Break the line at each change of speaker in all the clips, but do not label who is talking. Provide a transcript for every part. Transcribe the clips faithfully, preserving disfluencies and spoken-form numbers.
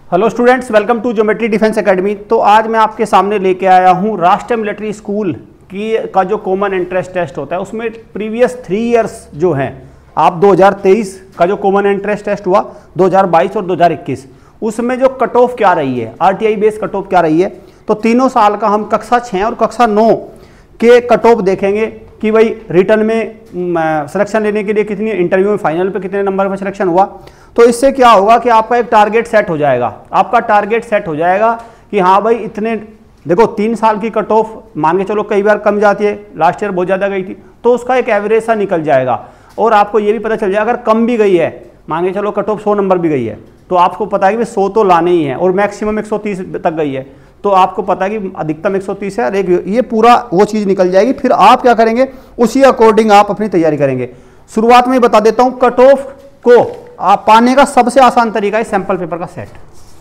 Hello students, welcome to geometry defence academy. तो आज मैं आपके सामने लेके आया हूँ राष्ट्रीय मिलिट्री स्कूल की का जो कॉमन एंट्रेंस टेस्ट होता है उसमें प्रीवियस थ्री इयर्स जो हैं, आप दो हज़ार तेईस का जो कॉमन एंट्रेंस टेस्ट हुआ, दो हज़ार बाईस और दो हज़ार इक्कीस, उसमें जो कट ऑफ क्या रही है, आरटीआई बेस कट ऑफ क्या रही है। तो तीनों साल का हम कक्षा छः और कक्षा नौ के कट ऑफ देखेंगे कि भाई रिटर्न में सिलेक्शन लेने के लिए कितनी, इंटरव्यू में फाइनल पे कितने नंबर पर सिलेक्शन हुआ। तो इससे क्या होगा कि आपका एक टारगेट सेट हो जाएगा, आपका टारगेट सेट हो जाएगा कि हाँ भाई इतने, देखो तीन साल की कट ऑफ मान के चलो, कई बार कम जाती है, लास्ट ईयर बहुत ज़्यादा गई थी, तो उसका एक एवरेज सा निकल जाएगा। और आपको ये भी पता चल जाएगा अगर कम भी गई है, मान के चलो कट ऑफ सौ नंबर भी गई है, तो आपको पता है कि सौ तो लाने ही है, और मैक्सिमम एक सौ तीस तक गई है तो आपको पता है कि अधिकतम एक सौ तीस है, एक ये पूरा वो चीज़ निकल जाएगी। फिर आप क्या करेंगे, उसी अकॉर्डिंग आप अपनी तैयारी करेंगे। शुरुआत में ही बता देता हूँ, कट ऑफ को आप पाने का सबसे आसान तरीका है सैंपल पेपर का सेट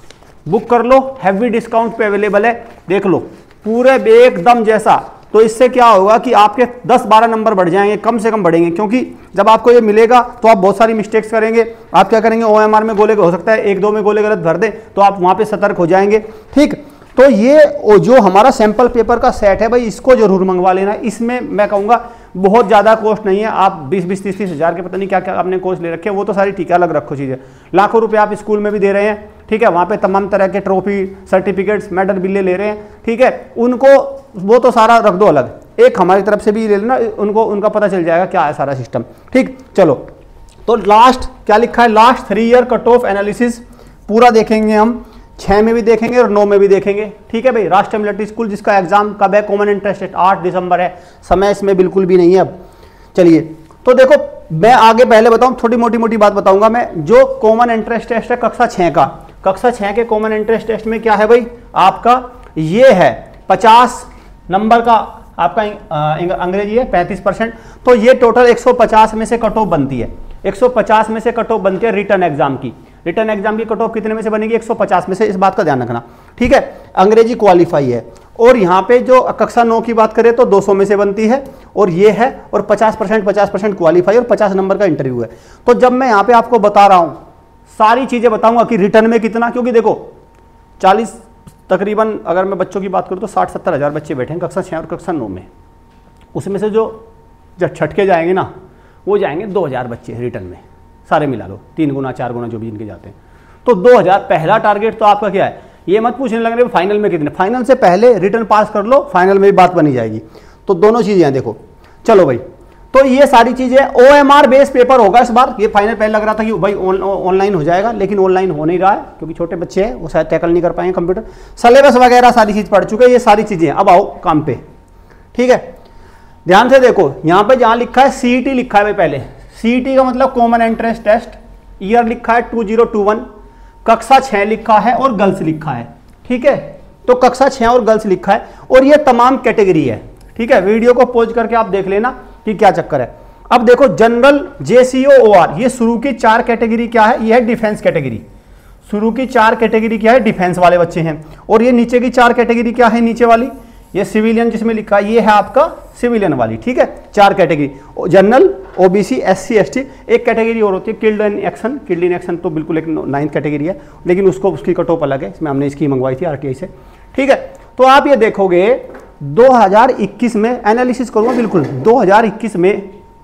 बुक कर लो, हैवी डिस्काउंट पे अवेलेबल है, देख लो पूरे एकदम जैसा। तो इससे क्या होगा कि आपके दस बारह नंबर बढ़ जाएंगे, कम से कम बढ़ेंगे, क्योंकि जब आपको ये मिलेगा तो आप बहुत सारी मिस्टेक्स करेंगे। आप क्या करेंगे, ओएमआर में गोले, हो सकता है एक दो में गोले गलत भर दें, तो आप वहाँ पे सतर्क हो जाएंगे। ठीक, तो ये जो हमारा सैंपल पेपर का सेट है भाई, इसको जरूर मंगवा लेना। इसमें मैं कहूँगा बहुत ज़्यादा कॉस्ट नहीं है, आप बीस बीस तीस तीस हज़ार के पता नहीं क्या क्या आपने कोर्स ले रखे हैं, वो तो सारी ठीक है, अलग रखो चीज़ें। लाखों रुपए आप स्कूल में भी दे रहे हैं, ठीक है, वहाँ पे तमाम तरह के ट्रॉफी, सर्टिफिकेट्स, मेडल बिल्ले ले रहे हैं, ठीक है, उनको वो तो सारा रख दो अलग। एक हमारी तरफ से भी ले लेना, उनको उनका पता चल जाएगा क्या है सारा सिस्टम। ठीक, चलो तो लास्ट क्या लिखा है, last three year cut off analysis पूरा देखेंगे हम, छः में भी देखेंगे और नौ में भी देखेंगे। ठीक है भाई, राष्ट्रीय मिलिट्री स्कूल जिसका एग्जाम कब है, कॉमन एंट्रेंस टेस्ट आठ दिसंबर है, समय इसमें बिल्कुल भी नहीं है। अब चलिए, तो देखो मैं आगे पहले बताऊं, छोटी मोटी मोटी बात बताऊंगा मैं। जो कॉमन एंट्रेंस टेस्ट है कक्षा छः का, कक्षा छः के कॉमन एंट्रेंस टेस्ट में क्या है भाई, आपका ये है पचास नंबर का, आपका अंग्रेजी है पैंतीस परसेंट, तो ये टोटल एक सौ पचास में से कट ऑफ बनती है, एक सौ पचास में से कट ऑफ बनती है रिटर्न एग्जाम की। रिटर्न एग्जाम की कट ऑफ कितने में से बनेगी, एक सौ पचास में से, इस बात का ध्यान रखना। ठीक है, अंग्रेजी क्वालिफाई है। और यहाँ पे जो कक्षा नौ की बात करें तो दो सौ में से बनती है, और ये है, और पचास परसेंट पचास परसेंट क्वालिफाई और पचास नंबर का इंटरव्यू है। तो जब मैं यहाँ पे आपको बता रहा हूँ, सारी चीज़ें बताऊँगा कि रिटर्न में कितना, क्योंकि देखो चालीस तकरीबन, अगर मैं बच्चों की बात करूँ तो साठ सत्तर हज़ार बच्चे बैठे हैं कक्षा छः और कक्षा नौ में, उसमें से जो जब छटके जाएंगे ना, वो जाएंगे दो हज़ार बच्चे रिटर्न में, सारे मिला लो, तीन गुना चार गुना जो भी इनके जाते हैं। तो दो हज़ार पहला टारगेट तो आपका क्या है, ये मत पूछने लगने फाइनल में कितने, फाइनल से पहले रिटर्न पास कर लो, फाइनल में भी बात बनी जाएगी। तो दोनों चीज़ें हैं, देखो चलो भाई। तो ये सारी चीज़ें ओएमआर बेस पेपर होगा इस बार। ये फाइनल पहले लग रहा था कि भाई ऑनलाइन हो जाएगा, लेकिन ऑनलाइन हो नहीं रहा है, क्योंकि छोटे बच्चे हैं, वो शायद टैकल नहीं कर पाएंगे कंप्यूटर, सिलेबस वगैरह सारी चीज़ पढ़ चुके हैं, ये सारी चीज़ें। अब आओ काम पे, ठीक है, ध्यान से देखो, यहाँ पे जहाँ लिखा है सीईटी लिखा है भाई, पहले सीईटी का मतलब कॉमन एंट्रेंस टेस्ट, ईयर लिखा है टू जीरो टू वन, कक्षा छः लिखा है और गर्ल्स लिखा है। ठीक है, तो कक्षा छः और गर्ल्स लिखा है, और ये तमाम कैटेगरी है। ठीक है, वीडियो को पॉज करके आप देख लेना कि क्या चक्कर है। अब देखो जनरल, जेसीओ, ओआर, ये शुरू की चार कैटेगरी क्या है, ये है डिफेंस कैटेगरी। शुरू की चार कैटेगरी क्या है, डिफेंस वाले बच्चे हैं। और ये नीचे की चार कैटेगरी क्या है, नीचे वाली ये सिविलियन जिसमें लिखा है, ये है आपका सिविलियन वाली। ठीक है, चार category, general, OBC, SC, ST, एक कैटेगरी और होती है killed in action. Killed in action तो बिल्कुल एक नाइन्थ कैटेगरी है, लेकिन उसको उसकी कट ऑफ अलग है, इसमें हमने इसकी मंगवाई थी आरटीआई से। ठीक है, तो आप ये देखोगे दो हज़ार इक्कीस में एनालिसिस करूँगा, बिल्कुल दो हज़ार इक्कीस में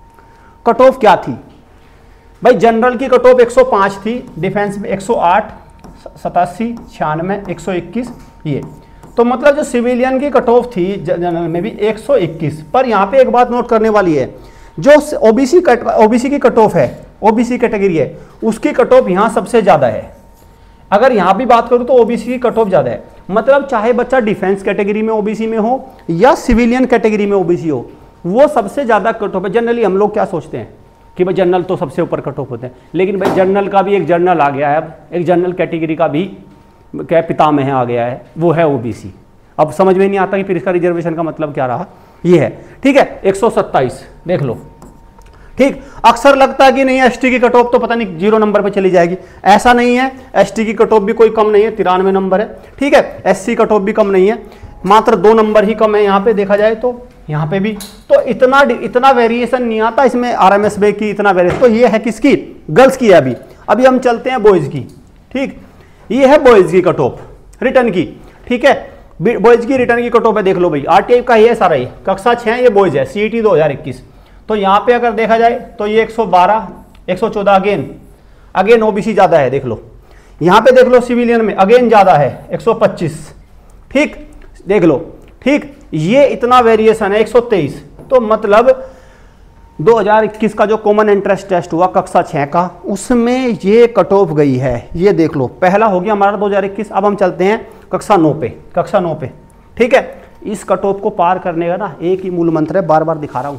कट ऑफ क्या थी भाई। जनरल की कट ऑफ एक सौ पाँच थी, डिफेंस में एक सौ आठ, सतासी, छियानवे, एक सौ इक्कीस, ये तो मतलब जो सिविलियन की कट ऑफ थी जनरल में भी एक सौ इक्कीस। पर यहाँ पे एक बात नोट करने वाली है, जो ओबीसी कट ओबीसी की कट ऑफ है, ओबीसी कैटेगरी है, उसकी कट ऑफ यहाँ सबसे ज़्यादा है। अगर यहाँ भी बात करूँ तो ओबीसी की कट ऑफ ज़्यादा है, मतलब चाहे बच्चा डिफेंस कैटेगरी में ओबीसी में हो या सिविलियन कैटेगरी में ओबीसी हो, वो सबसे ज़्यादा कट ऑफ है। जनरली हम लोग क्या सोचते हैं कि भाई जनरल तो सबसे ऊपर कट ऑफ होते हैं, लेकिन भाई जनरल का भी एक जनरल आ गया है, अब एक जनरल कैटेगरी का भी क्या पितामह आ गया है, वो है ओबीसी। अब समझ में नहीं आता कि फिर इसका रिजर्वेशन का मतलब क्या रहा, ये है। ठीक है, एक सौ सत्ताईस देख लो। ठीक, अक्सर लगता है कि नहीं एसटी की कट ऑफ तो पता नहीं जीरो नंबर पे चली जाएगी, ऐसा नहीं है। एसटी की कट ऑफ भी कोई कम नहीं है, तिरानवे नंबर है। ठीक है, एससी कट ऑफ भी कम नहीं है, मात्र दो नंबर ही कम है यहाँ पे देखा जाए तो, यहाँ पे भी। तो इतना इतना वेरिएशन नहीं आता इसमें आरएमएस बे की, इतना वेरिएशन तो ये है किसकी, गर्ल्स की है। अभी अभी हम चलते हैं बॉयज की। ठीक, ये है बॉयज की कट ऑफ रिटर्न की, ठीक है, बॉयज की रिटर्न की कट ऑफ है, देख लो भाई आरटीआई का ही है सारा, ये कक्षा छह ये बॉयज है, सीईटी दो हज़ार इक्कीस। तो यहाँ पे अगर देखा जाए तो ये एक सौ बारह एक सौ चौदह अगेन अगेन ओबीसी ज्यादा है, देख लो यहाँ पे देख लो सिविलियन में अगेन ज्यादा है एक सौ पच्चीस, ठीक देख लो, ठीक ये इतना वेरिएशन है एक सौ तेईस। तो मतलब दो हज़ार इक्कीस का जो कॉमन एंट्रेंस टेस्ट हुआ कक्षा छह का, उसमें ये कट ऑफ गई है, ये देख लो, पहला हो गया हमारा दो हज़ार इक्कीस। अब हम चलते हैं कक्षा नौ पे, कक्षा नौ पे, ठीक है। इस कट ऑफ को पार करने का ना एक ही मूल मंत्र है, बार बार दिखा रहा हूँ,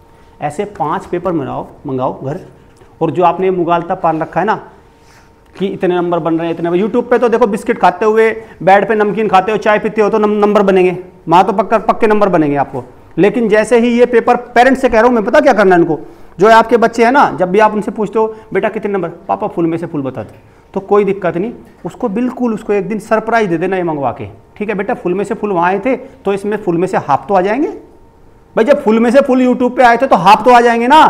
ऐसे पांच पेपर मंगाओ मंगाओ घर, और जो आपने मुगालता पाल रखा है ना कि इतने नंबर बन रहे हैं इतने, यूट्यूब पे तो देखो बिस्किट खाते हुए, बेड पे नमकीन खाते हो, चाय पीते हो तो नंबर बनेंगे, वहाँ तो पक्का पक्के नंबर बनेंगे आपको। लेकिन जैसे ही ये पेपर, पेरेंट्स से कह रहा हूँ मैं, पता क्या करना है इनको, जो है आपके बच्चे हैं ना, जब भी आप उनसे पूछते हो बेटा कितने नंबर, पापा फुल में से फुल बता दे, तो कोई दिक्कत नहीं, उसको बिल्कुल उसको एक दिन सरप्राइज दे देना ये मंगवा के, ठीक है बेटा फुल में से फुल वहाँ आए थे तो इसमें फुल में से हाफ तो आ जाएंगे भाई, जब फुल में से फुल यूट्यूब पे आए थे तो हाफ तो आ जाएंगे ना,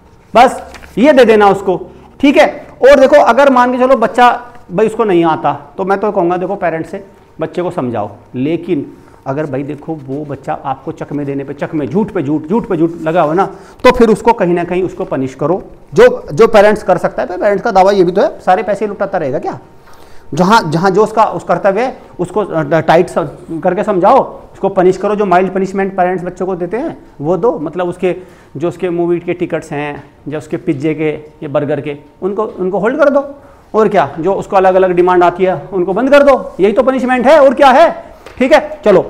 बस ये दे देना उसको, ठीक है। और देखो अगर मान के चलो बच्चा भाई उसको नहीं आता, तो मैं तो कहूँगा देखो पेरेंट्स से बच्चे को समझाओ, लेकिन अगर भाई देखो वो बच्चा आपको चकमे देने पे चकमे, झूठ पे झूठ झूठ पे झूठ लगा हुआ ना, तो फिर उसको कहीं ना कहीं उसको पनिश करो, जो जो पेरेंट्स कर सकता है। पेरेंट्स का दावा ये भी तो है, सारे पैसे लुटाता रहेगा क्या, जहाँ जहाँ जो उसका उस कर्तव्य है उसको टाइट करके समझाओ, उसको पनिश करो, जो माइल्ड पनिशमेंट पेरेंट्स बच्चों को देते हैं वो दो, मतलब उसके जो उसके मूवी के टिकट्स हैं, जो उसके पिज्जे के या बर्गर के, उनको उनको होल्ड कर दो, और क्या जो उसको अलग अलग डिमांड आती है उनको बंद कर दो, यही तो पनिशमेंट है और क्या है, ठीक है। चलो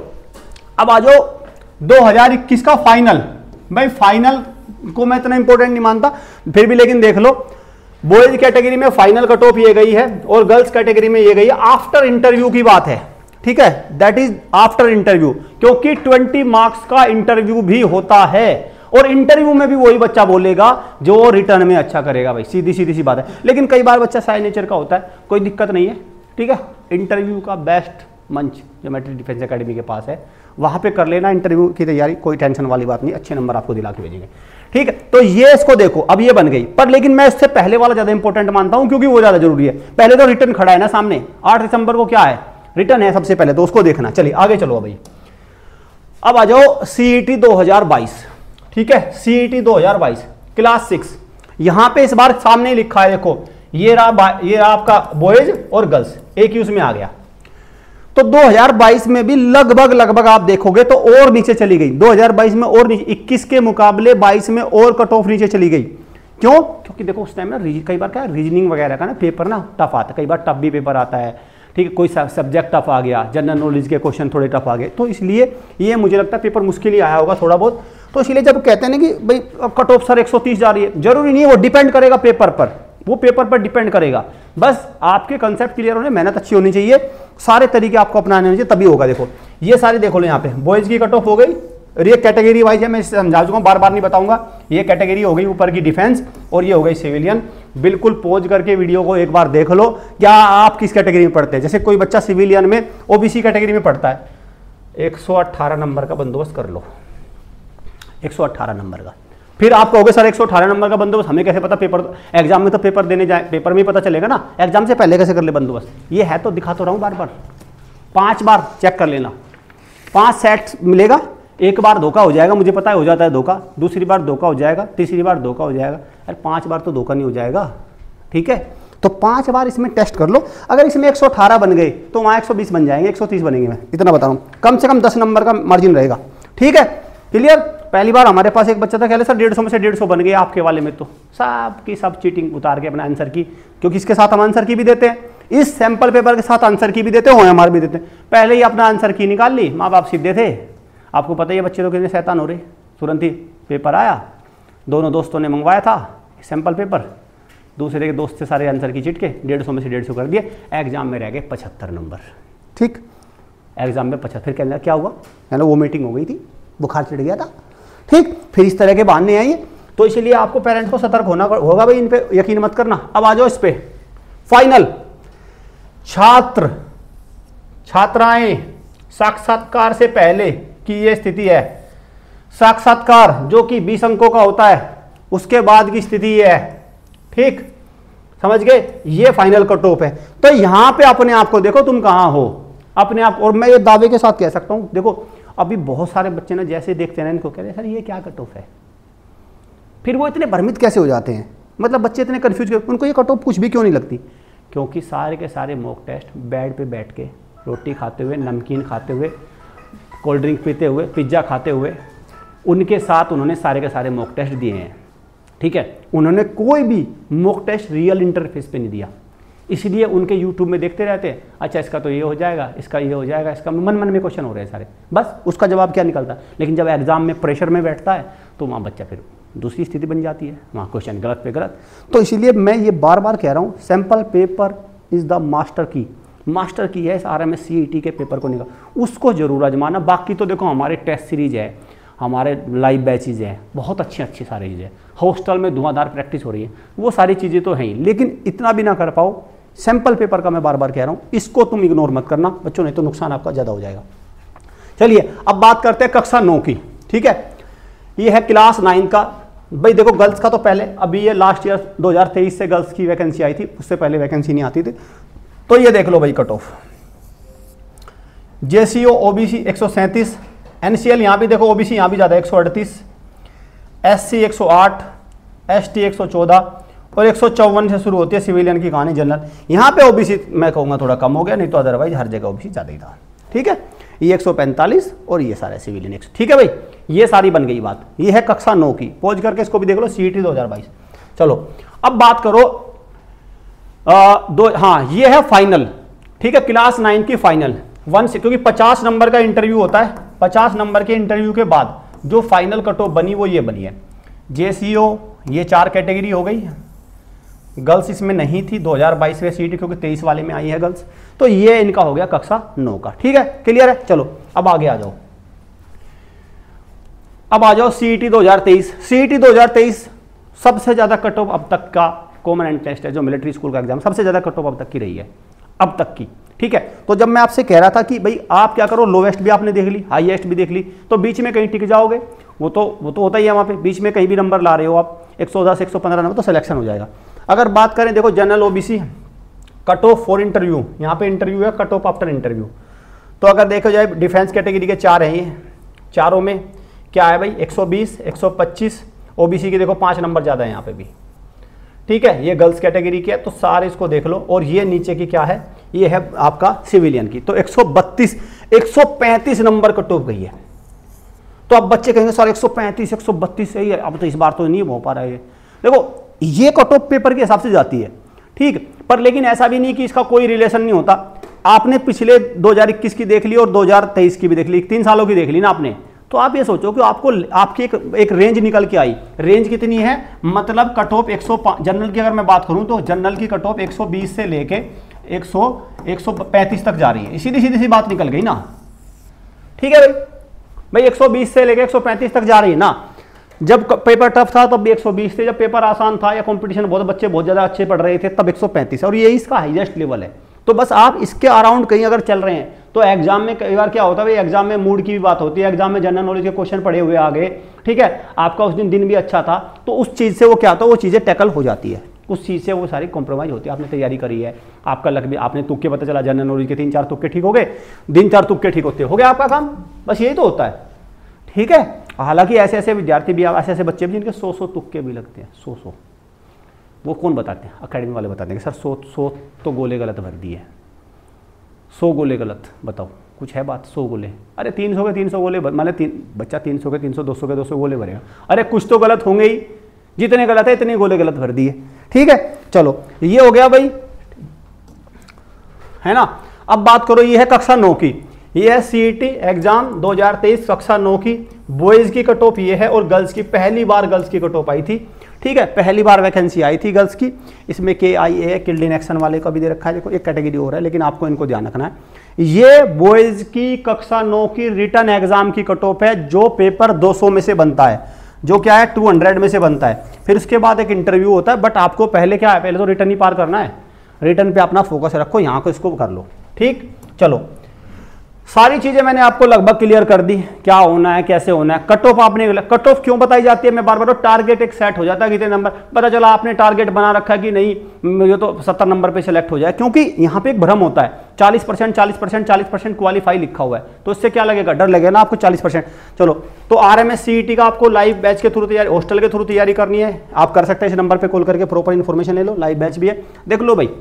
अब आ जाओ दो हज़ार इक्कीस का फाइनल। भाई फाइनल को मैं इतना इंपॉर्टेंट नहीं मानता फिर भी, लेकिन देख लो बॉयज कैटेगरी में फाइनल कट ऑफ ये गई है और गर्ल्स कैटेगरी में ये गई है, आफ्टर इंटरव्यू की बात है, ठीक है, दैट इज आफ्टर इंटरव्यू, क्योंकि बीस मार्क्स का इंटरव्यू भी होता है, और इंटरव्यू में भी वही बच्चा बोलेगा जो रिटर्न में अच्छा करेगा, भाई सीधी सीधी सी बात है। लेकिन कई बार बच्चा साइड नेचर का होता है, कोई दिक्कत नहीं है, ठीक है। इंटरव्यू का बेस्ट मंच ज्योमेट्री डिफेंस एकेडमी के पास है, वहां पे कर लेना इंटरव्यू की तैयारी, कोई टेंशन वाली बात नहीं, अच्छे नंबर आपको दिला के भेजेंगे, ठीक है। तो ये इसको देखो, अब ये बन गई, पर लेकिन मैं इससे पहले वाला ज्यादा इंपॉर्टेंट मानता हूं क्योंकि वो ज्यादा जरूरी है। पहले तो रिटर्न खड़ा है ना सामने, आठ दिसंबर को क्या है, रिटर्न है सबसे पहले, तो उसको देखना। चलिए आगे चलो भाई, अब आ जाओ सीईटी दो हज़ार बाईस, ठीक है, सीईटी दो हज़ार बाईस क्लास सिक्स। यहां पे इस बार सामने लिखा है, देखो ये रहा, ये रहा आपका बॉयज और गर्ल्स, एक ही उसमें आ गया। तो दो हज़ार बाईस में भी लगभग लगभग आप देखोगे तो और नीचे चली गई, दो हज़ार बाईस में और नीचे, इक्कीस के मुकाबले बाईस में और कट ऑफ नीचे चली गई। क्यों? क्योंकि देखो उस टाइम ना कई बार क्या रीजनिंग वगैरह का ना पेपर ना टफ आता है, कई बार टफ भी पेपर आता है, ठीक है, कोई सब्जेक्ट टफ आ गया, जनरल नॉलेज के क्वेश्चन थोड़े टफ आ गए, तो इसलिए ये मुझे लगता है पेपर मुश्किल ही आया होगा थोड़ा बहुत। तो इसलिए जब कहते हैं ना कि भाई कट ऑफ सर एक सौ तीस जा रही है, जरूरी नहीं है, वो डिपेंड करेगा पेपर पर, वो पेपर पर डिपेंड करेगा। बस आपके कंसेप्ट क्लियर होने, मेहनत अच्छी होनी चाहिए, सारे तरीके आपको अपनाने चाहिए, तभी होगा। देखो ये सारी देख लो, यहाँ पे बॉयज की कट ऑफ हो गई, और ये कैटेगरी वाइज है, मैं समझा चुका हूँ, बार बार नहीं बताऊंगा। ये कैटेगरी हो गई ऊपर की डिफेंस, और ये हो गई सिविलियन। बिल्कुल पॉज करके वीडियो को एक बार देख लो, क्या आप किस कैटेगरी में पढ़ते हैं। जैसे कोई बच्चा सिविलियन में ओबीसी कैटेगरी में पढ़ता है, एक सौ अट्ठारह नंबर का बंदोबस्त कर लो, एक सौ अट्ठारह नंबर का। फिर आप कहोगे सर एक सौ अठारह नंबर का बंदोबस्त हमें कैसे पता, पेपर एग्जाम में तो पेपर देने जाए, पेपर में ही पता चलेगा ना, एग्जाम से पहले कैसे कर ले बंदोबस्त। ये है तो दिखा तो रहा हूँ बार बार, पांच बार चेक कर लेना, पांच सेट मिलेगा, एक बार धोखा हो जाएगा, मुझे पता है हो जाता है धोखा, दूसरी बार धोखा हो जाएगा, तीसरी बार धोखा हो जाएगा, अरे पांच बार तो धोखा नहीं हो जाएगा, ठीक है। तो पांच बार इसमें टेस्ट कर लो, अगर इसमें एक सौ अठारह बन गए तो वहाँ एक सौ बीस बन जाएंगे, एक सौ तीस बनेंगे, मैं इतना बता रहा हूँ, कम से कम दस नंबर का मार्जिन रहेगा, ठीक है, क्लियर। पहली बार हमारे पास एक बच्चा था, कहले सर डेढ़ सौ में से डेढ़ सौ बन गए, आपके वाले में तो सब की सब चीटिंग उतार के अपना आंसर की, क्योंकि इसके साथ हम आंसर की भी देते हैं, इस सैंपल पेपर के साथ आंसर की भी देते हैं, हमारे भी देते हैं। पहले ही अपना आंसर की निकाल ली, माँ बाप सीधे थे, आपको पता ही है बच्चे तो कितने शैतान हो रहे। तुरंत ही पेपर आया, दोनों दोस्तों ने मंगवाया था सैंपल पेपर, दूसरे के दोस्त से सारे आंसर की चिट के डेढ़ सौ में से डेढ़ सौ कर दिए, एग्जाम में रह गए पचहत्तर नंबर, ठीक, एग्जाम में पचहत्तर। कहना क्या हुआ, कहना वो मीटिंग हो गई थी, बुखार चढ़ गया था, ठीक। फिर इस तरह के बहाने आइए, तो इसलिए आपको पेरेंट्स को सतर्क होना होगा, भाई इन पे यकीन मत करना। अब आ जाओ इस पे फाइनल, छात्र छात्राएं साक्षात्कार से पहले की ये स्थिति है, साक्षात्कार जो कि बीस अंकों का होता है, उसके बाद की स्थिति ये है, ठीक। समझ गए, ये फाइनल कट ऑफ है। तो यहां पे अपने आप को देखो तुम कहां हो अपने आप। और मैं ये दावे के साथ कह सकता हूं, देखो अभी बहुत सारे बच्चे ना जैसे देखते हैं इनको कह रहे हैं सर ये क्या कट ऑफ है, फिर वो इतने भ्रमित कैसे हो जाते हैं, मतलब बच्चे इतने कंफ्यूज, उनको ये कट ऑफ कुछ भी क्यों नहीं लगती, क्योंकि सारे के सारे मॉक टेस्ट बेड पे बैठ के रोटी खाते हुए, नमकीन खाते हुए, कोल्ड ड्रिंक पीते हुए, पिज्ज़ा खाते हुए, उनके साथ उन्होंने सारे के सारे मॉक टेस्ट दिए हैं। ठीक है, उन्होंने कोई भी मॉक टेस्ट रियल इंटरफेस पे नहीं दिया, इसलिए उनके यूट्यूब में देखते रहते हैं, अच्छा इसका तो ये हो जाएगा, इसका ये हो जाएगा, इसका मन मन में क्वेश्चन हो रहे हैं सारे, बस उसका जवाब क्या निकलता है। लेकिन जब एग्जाम में प्रेशर में बैठता है तो वहाँ बच्चा फिर दूसरी स्थिति बन जाती है, वहाँ क्वेश्चन गलत पे गलत। तो इसीलिए मैं ये बार बार कह रहा हूँ, sample paper is the master की, मास्टर की है इस R M S C E T के पेपर को निकाल, उसको जरूर आजमाना। बाकी तो देखो हमारे टेस्ट सीरीज है, हमारे लाइव बैचेज हैं, बहुत अच्छी अच्छी सारी चीज़ें, हॉस्टल में धुआंधार प्रैक्टिस हो रही है, वो सारी चीज़ें तो हैं ही, लेकिन इतना भी ना कर पाओ। सैम्पल पेपर का मैं बार बार कह रहा हूँ, इसको तुम इग्नोर मत करना बच्चों, नहीं तो नुकसान आपका ज़्यादा हो जाएगा। चलिए अब बात करते हैं कक्षा नौ की। ठीक है, ये है क्लास नाइन का। भाई देखो गर्ल्स का तो पहले, अभी ये लास्ट ईयर दो हज़ार तेईस से गर्ल्स की वैकेंसी आई थी, उससे पहले वैकेंसी नहीं आती थी। तो ये देख लो भाई कट ऑफ, जेसीओ ओबीसी एक सौ सैंतीस, एनसीएल यहाँ भी देखो ओबीसी यहाँ भी ज़्यादा एक सौ अड़तीस, एससी एक सौ आठ, एसटी एक सौ चौदह और एक सौ चौवन से शुरू होती है सिविलियन की कहानी जनरल। यहाँ पे ओबीसी मैं कहूँगा थोड़ा कम हो गया, नहीं तो अदरवाइज हर जगह ओबीसी ज़्यादा ही था। ठीक है, ये एक सौ पैंतालीस और ये सारे सिविलियन एक सौ। ठीक है भाई, ये सारी बन गई बात। ये है कक्षा नौ की, पॉज करके इसको भी देख लो, सीईटी दो हज़ार बाईस। चलो अब बात करो आ, दो, हाँ ये है फाइनल। ठीक है, क्लास नाइन की फाइनल वन से, क्योंकि पचास नंबर का इंटरव्यू होता है, पचास नंबर के इंटरव्यू के बाद जो फाइनल कट ऑफ बनी वो ये बनी है। जेसीओ ये चार कैटेगरी हो गई, गर्ल्स इसमें नहीं थी दो हज़ार बाईस में सीईटी, क्योंकि तेईस वाले में आई है गर्ल्स। तो ये इनका हो गया कक्षा नौ का। ठीक है, क्लियर है। चलो अब आगे आ जाओ, अब आ जाओ सीईटी दो हज़ार तेईस। सीईटी दो हज़ार तेईस सबसे ज्यादा कट ऑफ अब तक का कॉमन एंट्रेंस टेस्ट है, जो मिलिट्री स्कूल का एग्जाम, सबसे ज्यादा कट ऑफ अब तक की रही है, अब तक की। ठीक है, तो जब मैं आपसे कह रहा था कि भाई आप क्या करो, लोवेस्ट भी आपने देख ली, हाईएस्ट भी देख ली, तो बीच में कहीं टिक जाओगे, वो तो वो तो होता ही है वहाँ पे, बीच में कहीं भी नंबर ला रहे हो आप, एक सौ दस एक सौ पंद्रह नंबर, तो सिलेक्शन हो जाएगा। अगर बात करें देखो general OBC cut off for interview, यहाँ पे इंटरव्यू है, कट ऑफ आफ्टर इंटरव्यू। तो अगर देखो जाए डिफेंस कैटेगरी के चार हैं, ये चारों में क्या है भाई, एक सौ बीस, एक सौ पच्चीस, ओबीसी की देखो पाँच नंबर ज़्यादा है यहाँ पे भी। ठीक है, ये गर्ल्स कैटेगरी की है, तो सारे इसको देख लो। और ये नीचे की क्या है, ये है आपका सिविलियन की, तो एक सौ बत्तीस, एक सौ पैंतीस नंबर कट ऑफ गई है। तो अब बच्चे कहेंगे सर एक सौ पैंतीस, एक सौ बत्तीस सही है, अब तो इस बार तो नहीं हो पा रहा है। देखो ये कट ऑफ पेपर के हिसाब से जाती है, ठीक, पर लेकिन ऐसा भी नहीं कि इसका कोई रिलेशन नहीं होता। आपने पिछले दो हज़ार इक्कीस की देख ली और दो हज़ार तेईस की भी देख ली, तीन सालों की देख ली ना आपने, तो आप ये सोचो कि आपको आपकी एक, एक रेंज निकल के आई। रेंज कितनी है, मतलब कट ऑफ एक सौ, जनरल की अगर मैं बात करूं तो जनरल की कट ऑफ एक सौ बीस से लेके एक सौ एक सौ पैंतीस तक जा रही है। सीधी सीधी सी बात निकल गई ना। ठीक है भाई, भाई एक सौ बीस से लेके एक सौ पैंतीस तक जा रही है ना। जब पेपर टफ था तब भी एक सौ बीस थे, जब पेपर आसान था या कंपटीशन बहुत बच्चे बहुत ज़्यादा अच्छे पढ़ रहे थे तब एक सौ पैंतीस, और ये इसका हाईएस्ट लेवल है। तो बस आप इसके अराउंड कहीं अगर चल रहे हैं तो एग्जाम में कई बार क्या होता है, एग्जाम में मूड की भी बात होती है, एग्जाम में जनरल नॉलेज के क्वेश्चन पढ़े हुए आ गए, ठीक है, आपका उस दिन दिन भी अच्छा था, तो उस चीज़ से वो क्या होता है, वो चीज़ें टैकल हो जाती है, उस चीज़ से वो सारी कॉम्प्रोमाइज़ होती है। आपने तैयारी करी है, आपका लग भी, आपने तुक्के पता चला जनरल नॉलेज के तीन चार तुक्के ठीक हो गए, तीन चार तुक्के ठीक होते हो गया आपका काम, बस यही तो होता है। ठीक है, हालांकि ऐसे ऐसे विद्यार्थी भी, ऐसे ऐसे बच्चे भी जिनके सौ सौ तुक्के भी लगते हैं, सौ सौ वो कौन बताते हैं, अकेडमी वाले बताते हैं कि सर सौ सौ तो गोले गलत भर दिए, सौ गोले गलत, बताओ कुछ है बात, सौ गोले, अरे तीन सौ के तीन सौ गोले, मान तीन बच्चा तीन सौ के तीन सौ, दो सौ के दो सौ गोले भरेगा, अरे कुछ तो गलत होंगे ही, जितने गलत है इतने गोले गलत भर दिए। ठीक है, चलो ये हो गया भाई, है ना। अब बात करो, ये है कक्षा नौ की, ये है सीईटी एग्जाम दो हज़ार तेईस कक्षा नौ की, बॉयज की कट ऑफ ये है और गर्ल्स की पहली बार गर्ल्स की कट ऑफ आई थी। ठीक है, पहली बार वैकेंसी आई थी गर्ल्स की, इसमें के आई ए किल्ड इन एक्शन वाले का भी दे रखा है, देखो एक कैटेगरी हो रहा है, लेकिन आपको इनको ध्यान रखना है। ये बॉयज की कक्षा नौ की रिटन एग्जाम की कट ऑफ है, जो पेपर दो सौ में से बनता है, जो क्या है दो सौ में से बनता है, फिर उसके बाद एक इंटरव्यू होता है, बट आपको पहले क्या है, पहले तो रिटन ही पार करना है, रिटन पे अपना फोकस रखो, यहाँ को इसको कर लो। ठीक, चलो सारी चीजें मैंने आपको लगभग क्लियर कर दी, क्या होना है कैसे होना है। कट ऑफ आपने, कट ऑफ क्यों बताई जाती है, मैं बार बार टारगेट एक सेट हो जाता है कितने नंबर, पता चला आपने टारगेट बना रखा है कि नहीं ये तो सत्तर नंबर पे सिलेक्ट हो जाए, क्योंकि यहाँ पे एक भ्रम होता है चालीस परसेंट चालीस परसेंट चालीस परसेंट क्वालिफाई लिखा हुआ है, तो इससे क्या लगेगा, डर लगेगा ना आपको चालीस परसेंट। चलो तो R M S C E T का आपको लाइव बैच के थ्रू तैयारी, हॉस्टल के थ्रू तैयारी करनी है, आप कर सकते हैं, इस नंबर पर कॉल करके प्रॉपर इन्फॉर्मेशन ले लो, लाइव बैच भी है। देख लो भाई,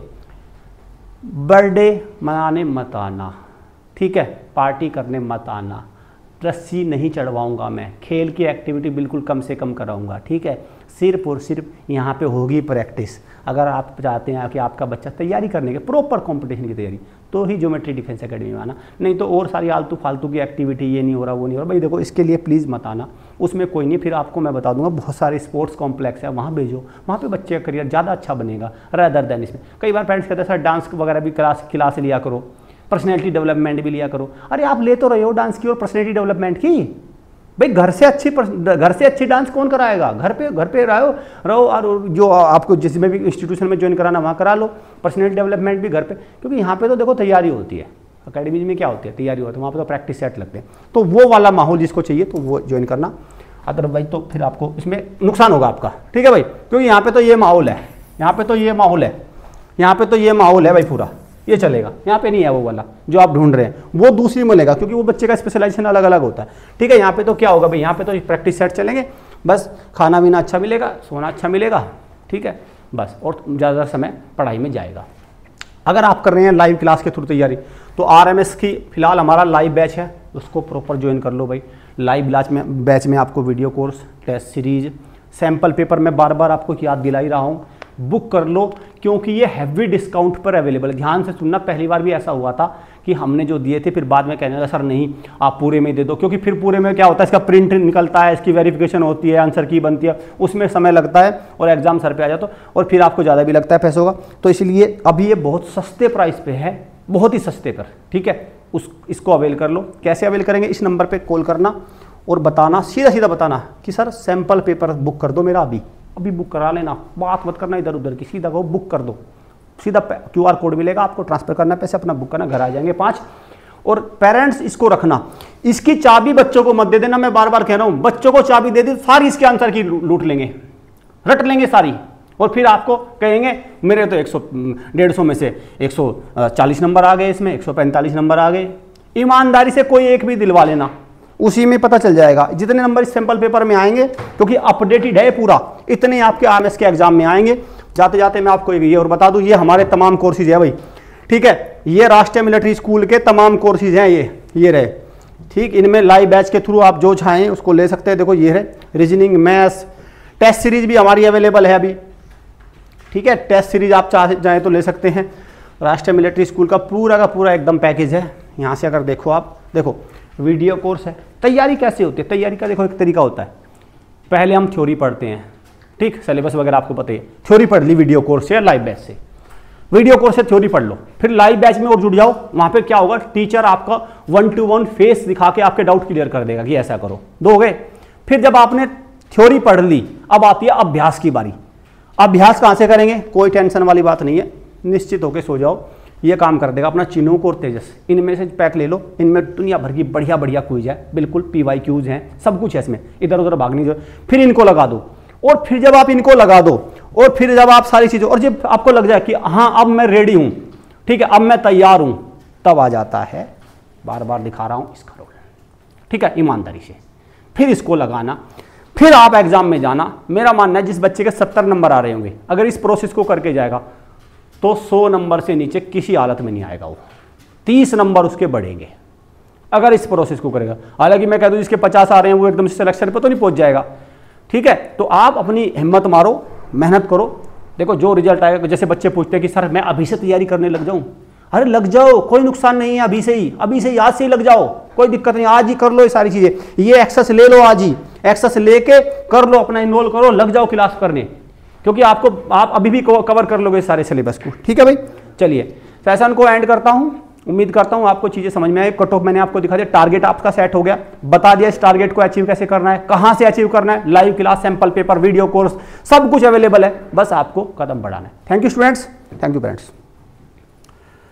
बर्थडे मनाने मत आना, ठीक है, पार्टी करने मत आना, रस्सी नहीं चढ़वाऊंगा मैं, खेल की एक्टिविटी बिल्कुल कम से कम कराऊंगा, ठीक है, सिर्फ और सिर्फ यहाँ पे होगी प्रैक्टिस। अगर आप चाहते हैं कि आपका बच्चा तैयारी करने के प्रॉपर कंपटीशन की तैयारी, तो ही ज्योमेट्री डिफेंस एकेडमी में आना, नहीं तो और सारी आलतू फालतू की एक्टिविटी, ये नहीं हो रहा वो नहीं हो रहा, भाई देखो इसके लिए प्लीज़ मत आना, उसमें कोई नहीं। फिर आपको मैं बता दूंगा बहुत सारे स्पोर्ट्स कॉम्प्लेक्स है, वहाँ भेजो, वहाँ पे बच्चे का करियर ज़्यादा अच्छा बनेगा रैदर देन इसमें। कई बार पेरेंट्स कहते हैं सर डांस वगैरह भी क्लास क्लास लिया करो, पर्सनैलिटी डेवलपमेंट भी लिया करो। अरे आप ले तो रहे हो डांस की और पर्सनैलिटी डेवलपमेंट की, भाई घर से अच्छी घर से अच्छी डांस कौन कराएगा, घर पे घर पे रहो रहो और जो आपको जिसमें भी इंस्टीट्यूशन में ज्वाइन कराना वहाँ करा लो, पर्सनैलिटी डेवलपमेंट भी घर पे, क्योंकि यहाँ पे तो देखो तैयारी होती है, अकेडमी में क्या होती है तैयारी होती है, वहाँ पे तो प्रैक्टिस सेट लगते हैं, तो वो वाला माहौल जिसको चाहिए तो वो ज्वाइन करना, अदरवाइज तो फिर आपको इसमें नुकसान होगा आपका, ठीक है भाई, क्योंकि यहाँ पे तो ये माहौल है, यहाँ पे तो ये माहौल है, यहाँ पे तो ये माहौल है भाई, पूरा ये चलेगा, यहाँ पे नहीं है वो वाला जो आप ढूंढ रहे हैं, वो दूसरी मिलेगा, क्योंकि वो बच्चे का स्पेशलाइजेशन अलग अलग होता है, ठीक है। यहाँ पे तो क्या होगा भाई, यहाँ पे तो प्रैक्टिस सेट चलेंगे, बस खाना पीना अच्छा मिलेगा, सोना अच्छा मिलेगा, ठीक है, बस, और ज़्यादा समय पढ़ाई में जाएगा। अगर आप कर रहे हैं लाइव क्लास के थ्रू तैयारी, तो आर एम एस की फिलहाल हमारा लाइव बैच है, उसको प्रॉपर ज्वाइन कर लो भाई। लाइव बैच में बैच में आपको video course, test series, sample paper मैं बार बार आपको याद दिला ही रहा हूँ, बुक कर लो, क्योंकि ये हैवी डिस्काउंट पर अवेलेबल है। ध्यान से सुनना, पहली बार भी ऐसा हुआ था कि हमने जो दिए थे फिर बाद में कहने लगा सर नहीं आप पूरे में दे दो, क्योंकि फिर पूरे में क्या होता है, इसका प्रिंट निकलता है, इसकी वेरिफिकेशन होती है, आंसर की बनती है, उसमें समय लगता है और एग्जाम सर पे आ जाता, और फिर आपको ज़्यादा भी लगता है पैसों का, तो इसलिए अभी ये बहुत सस्ते प्राइस पे है, बहुत ही सस्ते पर, ठीक है, उस इसको अवेल कर लो। कैसे अवेल करेंगे, इस नंबर पर कॉल करना और बताना, सीधा सीधा बताना कि सर सैम्पल पेपर बुक कर दो मेरा, अभी अभी बुक करा लेना, बात मत करना इधर उधर की, सीधा कहो बुक कर दो, सीधा क्यू आर कोड मिलेगा आपको, ट्रांसफर करना पैसे, अपना बुक करना, घर आ जाएंगे पाँच। और पेरेंट्स इसको रखना, इसकी चाबी बच्चों को मत दे देना, मैं बार बार कह रहा हूँ, बच्चों को चाबी दे दी सारी इसके आंसर की लूट लेंगे, रट लेंगे सारी, और फिर आपको कहेंगे मेरे तो एक सौ डेढ़ सौ में से एक सौ चालीस नंबर आ गए, इसमें एक सौ पैंतालीस नंबर आ गए। ईमानदारी से कोई एक भी दिलवा लेना, उसी में पता चल जाएगा जितने नंबर इस सैंपल पेपर में आएंगे, क्योंकि अपडेटेड है पूरा, इतने आपके आर एम एस के एग्जाम में आएंगे। जाते जाते मैं आपको ये और बता दूं, ये हमारे तमाम कोर्सेज है भाई, ठीक है, ये राष्ट्रीय मिलिट्री स्कूल के तमाम कोर्सेज हैं, ये ये रहे, ठीक, इनमें लाइव बैच के थ्रू आप जो चाहें उसको ले सकते हैं। देखो ये है रीजनिंग, मैथ्स, टेस्ट सीरीज भी हमारी अवेलेबल है अभी, ठीक है, टेस्ट सीरीज आप चाहे जाएँ तो ले सकते हैं। राष्ट्रीय मिलिट्री स्कूल का पूरा का पूरा एकदम पैकेज है। यहाँ से अगर देखो आप, देखो वीडियो कोर्स है। तैयारी कैसे होती है, तैयारी का देखो एक तरीका होता है, पहले हम थ्योरी पढ़ते हैं, ठीक, सिलेबस वगैरह आपको पता है, थ्योरी पढ़ ली वीडियो कोर्स से या लाइव बैच से, वीडियो कोर्स से थ्योरी पढ़ लो, फिर लाइव बैच में और जुड़ जाओ, वहाँ पे क्या होगा, टीचर आपका वन टू वन फेस दिखा के आपके डाउट क्लियर कर देगा कि ऐसा करो, दो गए। फिर जब आपने थ्योरी पढ़ ली, अब आती है अभ्यास की बारी। अभ्यास कहाँ से करेंगे, कोई टेंशन वाली बात नहीं है, निश्चित होकर सो जाओ, ये काम कर देगा अपना चिनूक और तेजस, इनमें से पैक ले लो, इनमें दुनिया भर की बढ़िया बढ़िया क्विज है, बिल्कुल पी वाई क्यूज हैं, सब कुछ है इसमें, इधर उधर भागनी जो, फिर इनको लगा दो, और फिर जब आप इनको लगा दो और फिर जब आप सारी चीज़ें, और जब आपको लग जाए कि हाँ अब मैं रेडी हूँ, ठीक है, अब मैं तैयार हूँ, तब आ जाता है, बार बार दिखा रहा हूँ इसका रोल, ठीक है, ईमानदारी से फिर इसको लगाना, फिर आप एग्जाम में जाना। मेरा मानना है जिस बच्चे के सत्तर नंबर आ रहे होंगे, अगर इस प्रोसेस को करके जाएगा तो सौ नंबर से नीचे किसी हालत में नहीं आएगा, वो तीस नंबर उसके बढ़ेंगे अगर इस प्रोसेस को करेगा। हालांकि मैं कह दूं जिसके पचास आ रहे हैं वो एकदम सिलेक्शन पर तो नहीं पहुंच जाएगा, ठीक है, तो आप अपनी हिम्मत मारो, मेहनत करो। देखो जो रिजल्ट आएगा, जैसे बच्चे पूछते हैं कि सर मैं अभी से तैयारी करने लग जाऊं, अरे लग जाओ, कोई नुकसान नहीं है, अभी से ही अभी से ही आज से ही लग जाओ, कोई दिक्कत नहीं, आज ही कर लो ये सारी चीजें, ये एक्सेस ले लो, आज ही एक्सेस लेके कर लो, अपना इनरोल करो, लग जाओ क्लास करने, क्योंकि आपको आप अभी भी कवर कर लोगे सारे सिलेबस को, ठीक है भाई। चलिए सेशन को एंड करता हूं, उम्मीद करता हूं आपको चीजें समझ में आई। कट ऑफ मैंने आपको दिखा दिया, टारगेट आपका सेट हो गया, बता दिया इस टारगेट को अचीव कैसे करना है, कहां से अचीव करना है, live class, sample paper, video course, सब कुछ अवेलेबल है, बस आपको कदम बढ़ाना है। Thank you students, thank you parents.